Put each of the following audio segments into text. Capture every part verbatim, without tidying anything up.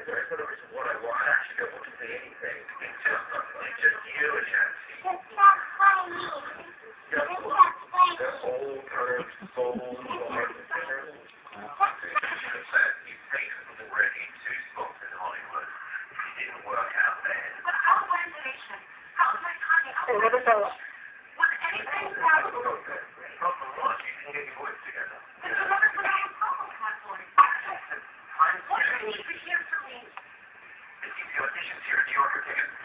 what I want. I actually don't want to see anything. It's just something, just you and Nancy. It's not funny. Just It's not funny. the whole kind of soul or you've taken already two spots in Hollywood. It didn't work out there. But how was nation? How was my honey? How Ano ba ito? was anything? Not so much. You can get your voice together. But you never put on problem with my voice. I'm What do you need to hear from me? If you see auditions here in New York, you're taking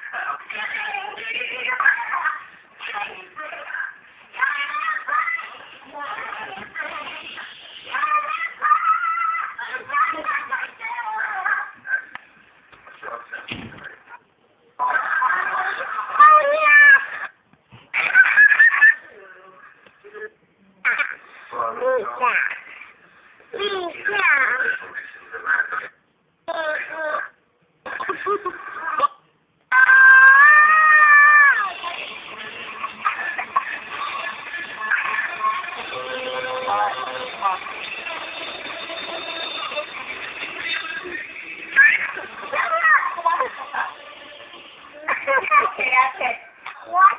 What?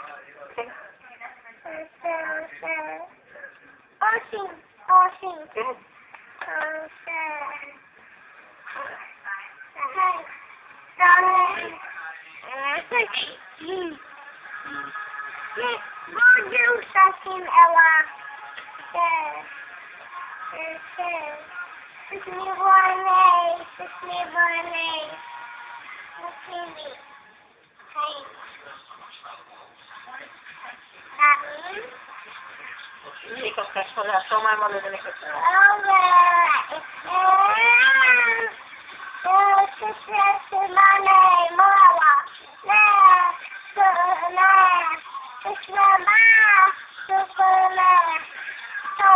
Ocean, ocean, ocean. Vou de um saquinho, ela. It's me one it's me one Look at me. Hey. That means? Hindi ka kasi wala. So, may malulunod ka. Okay. Oh, sister, money, mama. Nah, so, nah. It's my mom. Superman.